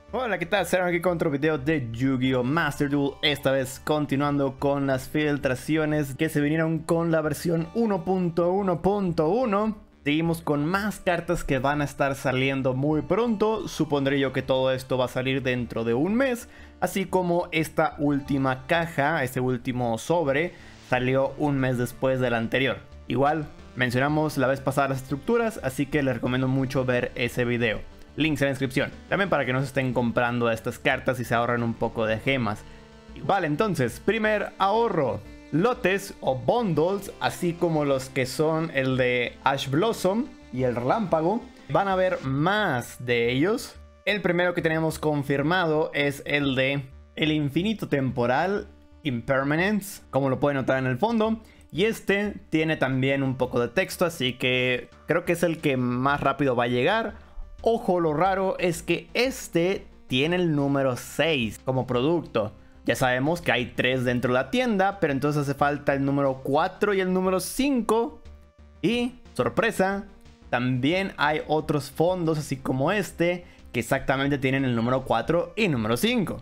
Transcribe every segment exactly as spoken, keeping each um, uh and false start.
Hola, ¿qué tal? Serán aquí con otro video de Yu-Gi-Oh! Master Duel. Esta vez continuando con las filtraciones que se vinieron con la versión uno punto uno punto uno. Seguimos con más cartas que van a estar saliendo muy pronto. Supondré yo que todo esto va a salir dentro de un mes. Así como esta última caja, este último sobre, salió un mes después del anterior. Igual, mencionamos la vez pasada las estructuras, así que les recomiendo mucho ver ese video. Links en la descripción. También para que no se estén comprando estas cartas y se ahorren un poco de gemas. Vale, entonces, primer ahorro. Lotes o bundles, así como los que son el de Ash Blossom y el Relámpago. Van a haber más de ellos. El primero que tenemos confirmado es el de el Infinito Temporal Impermanence, como lo pueden notar en el fondo. Y este tiene también un poco de texto, así que creo que es el que más rápido va a llegar. Ojo, lo raro es que este tiene el número seis como producto. Ya sabemos que hay tres dentro de la tienda, pero entonces hace falta el número cuatro y el número cinco. Y, sorpresa, también hay otros fondos así como este, que exactamente tienen el número cuatro y número cinco.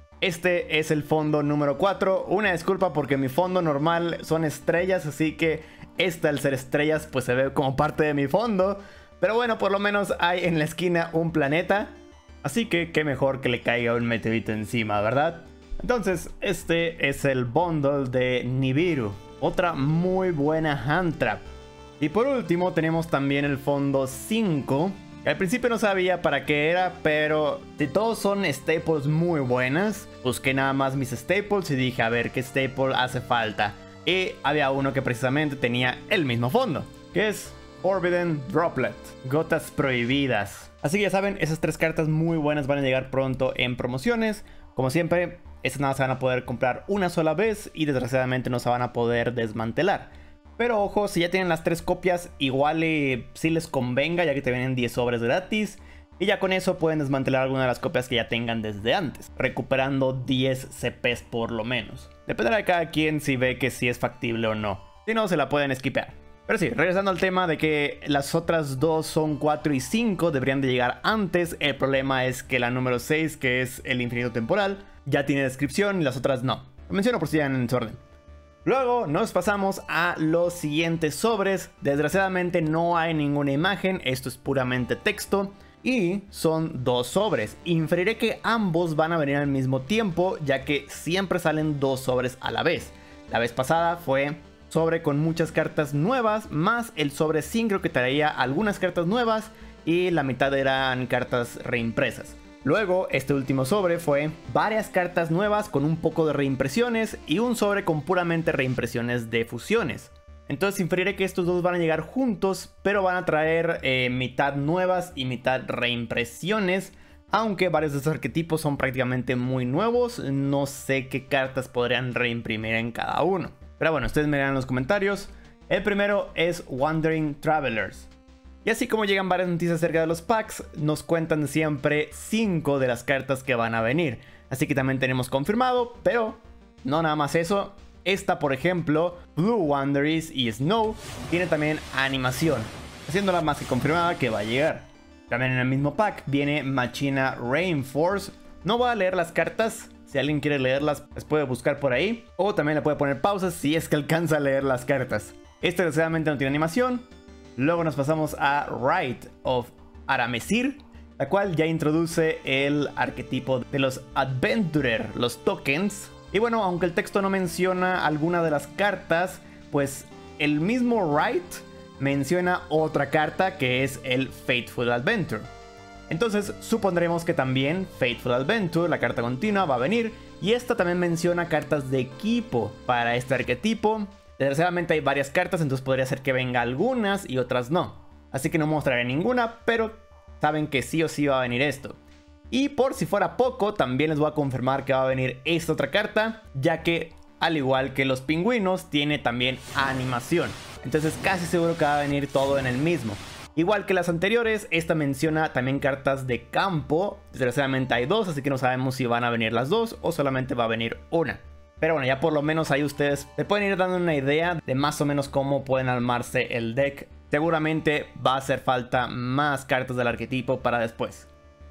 Este es el fondo número cuatro. Una disculpa porque mi fondo normal son estrellas, así que esta al ser estrellas pues se ve como parte de mi fondo. Pero bueno, por lo menos hay en la esquina un planeta. Así que qué mejor que le caiga un meteorito encima, ¿verdad? Entonces, este es el bundle de Nibiru. Otra muy buena hand trap. Y por último tenemos también el fondo cinco. Que al principio no sabía para qué era, pero si todos son staples muy buenas, busqué nada más mis staples y dije a ver qué staple hace falta. Y había uno que precisamente tenía el mismo fondo, que es Forbidden Droplet, gotas prohibidas. Así que ya saben, esas tres cartas muy buenas van a llegar pronto en promociones. Como siempre, estas nada se van a poder comprar una sola vez y desgraciadamente no se van a poder desmantelar. Pero ojo, si ya tienen las tres copias, igual eh, sí les convenga, ya que te vienen diez sobres gratis. Y ya con eso pueden desmantelar alguna de las copias que ya tengan desde antes, recuperando diez C Ps por lo menos. Dependerá de cada quien si ve que sí es factible o no. Si no, se la pueden skipear. Pero sí, regresando al tema de que las otras dos son cuatro y cinco, deberían de llegar antes. El problema es que la número seis, que es el Infinito Temporal, ya tiene descripción y las otras no. Lo menciono por si ya en su orden. Luego nos pasamos a los siguientes sobres. Desgraciadamente no hay ninguna imagen, esto es puramente texto. Y son dos sobres. Inferiré que ambos van a venir al mismo tiempo, ya que siempre salen dos sobres a la vez. La vez pasada fue sobre con muchas cartas nuevas, más el sobre sincro que traía algunas cartas nuevas y la mitad eran cartas reimpresas. Luego este último sobre fue varias cartas nuevas con un poco de reimpresiones y un sobre con puramente reimpresiones de fusiones. Entonces inferiré que estos dos van a llegar juntos, pero van a traer eh, mitad nuevas y mitad reimpresiones. Aunque varios de estos arquetipos son prácticamente muy nuevos, no sé qué cartas podrían reimprimir en cada uno. Pero bueno, ustedes me dirán en los comentarios. El primero es Wandering Travelers. Y así como llegan varias noticias acerca de los packs, nos cuentan siempre cinco de las cartas que van a venir. Así que también tenemos confirmado, pero no nada más eso. Esta, por ejemplo, Blue Wanderers y Snow, tiene también animación, haciéndola más que confirmada que va a llegar. También en el mismo pack viene Machina Rainforce. No voy a leer las cartas. Si alguien quiere leerlas, las puede buscar por ahí. O también le puede poner pausas si es que alcanza a leer las cartas. Este desgraciadamente no tiene animación. Luego nos pasamos a Rite of Aramesir, la cual ya introduce el arquetipo de los Adventurer, los tokens. Y bueno, aunque el texto no menciona alguna de las cartas, pues el mismo Rite menciona otra carta que es el Fateful Adventure. Entonces supondremos que también Fateful Adventure, la carta continua, va a venir. Y esta también menciona cartas de equipo para este arquetipo. Desgraciadamente hay varias cartas, entonces podría ser que venga algunas y otras no. Así que no mostraré ninguna, pero saben que sí o sí va a venir esto. Y por si fuera poco, también les voy a confirmar que va a venir esta otra carta, ya que al igual que los pingüinos, tiene también animación. Entonces casi seguro que va a venir todo en el mismo. Igual que las anteriores, esta menciona también cartas de campo. Desgraciadamente hay dos, así que no sabemos si van a venir las dos o solamente va a venir una. Pero bueno, ya por lo menos ahí ustedes se pueden ir dando una idea de más o menos cómo pueden armarse el deck. Seguramente va a hacer falta más cartas del arquetipo para después.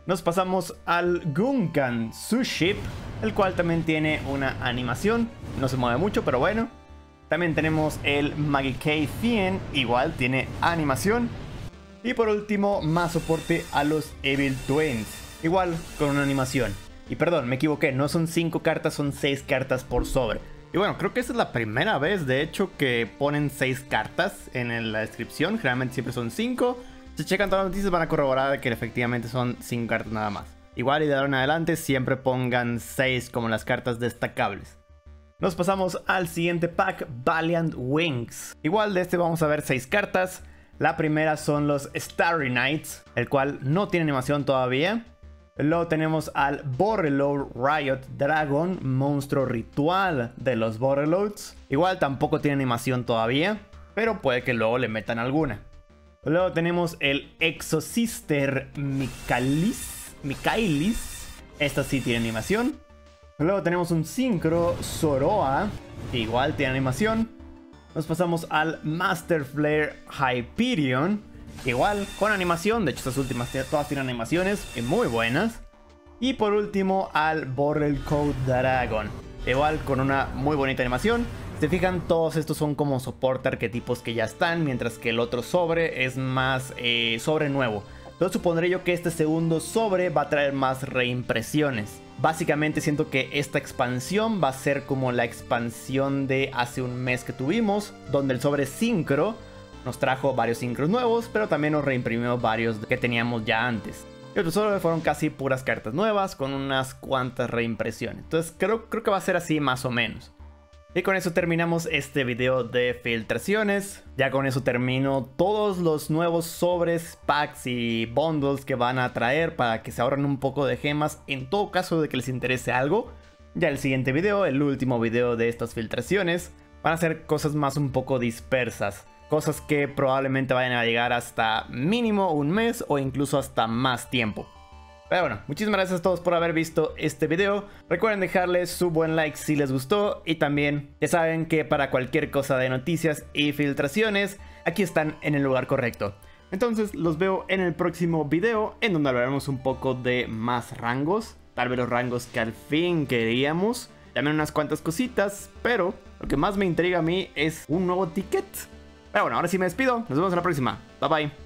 Nos pasamos al Gunkan Tsuship, el cual también tiene una animación. No se mueve mucho, pero bueno. También tenemos el Magikei cien, igual tiene animación. Y por último, más soporte a los Evil Twins, igual con una animación. Y perdón, me equivoqué, no son cinco cartas, son seis cartas por sobre. Y bueno, creo que esta es la primera vez, de hecho, que ponen seis cartas en la descripción. Generalmente siempre son cinco. Si checan todas las noticias van a corroborar que efectivamente son cinco cartas nada más. Igual y de ahora en adelante siempre pongan seis como las cartas destacables. Nos pasamos al siguiente pack, Valiant Wings. Igual de este vamos a ver seis cartas. La primera son los Starry Nights, el cual no tiene animación todavía. Luego tenemos al Borreload Riot Dragon, monstruo ritual de los Borreloads. Igual tampoco tiene animación todavía, pero puede que luego le metan alguna. Luego tenemos el Exosister Michaelis. Michaelis. Esta sí tiene animación. Luego tenemos un Synchro Zoroa, que igual tiene animación. Nos pasamos al Master Flare Hyperion, igual con animación. De hecho estas últimas todas tienen animaciones y muy buenas. Y por último al Borrelcode Dragon, igual con una muy bonita animación. Si se fijan, todos estos son como soporte arquetipos que ya están, mientras que el otro sobre es más eh, sobre nuevo. Entonces supondré yo que este segundo sobre va a traer más reimpresiones. Básicamente siento que esta expansión va a ser como la expansión de hace un mes que tuvimos, donde el sobre Synchro nos trajo varios Synchros nuevos, pero también nos reimprimió varios que teníamos ya antes. Y otros sobre fueron casi puras cartas nuevas con unas cuantas reimpresiones. Entonces creo, creo que va a ser así más o menos. Y con eso terminamos este video de filtraciones. Ya con eso termino todos los nuevos sobres, packs y bundles que van a traer para que se ahorren un poco de gemas en todo caso de que les interese algo. Ya el siguiente video, el último video de estas filtraciones, van a ser cosas más un poco dispersas. Cosas que probablemente vayan a llegar hasta mínimo un mes o incluso hasta más tiempo. Pero bueno, muchísimas gracias a todos por haber visto este video. Recuerden dejarle su buen like si les gustó. Y también ya saben que para cualquier cosa de noticias y filtraciones, aquí están en el lugar correcto. Entonces los veo en el próximo video, en donde hablaremos un poco de más rangos. Tal vez los rangos que al fin queríamos. También unas cuantas cositas, pero lo que más me intriga a mí es un nuevo ticket. Pero bueno, ahora sí me despido. Nos vemos en la próxima. Bye bye.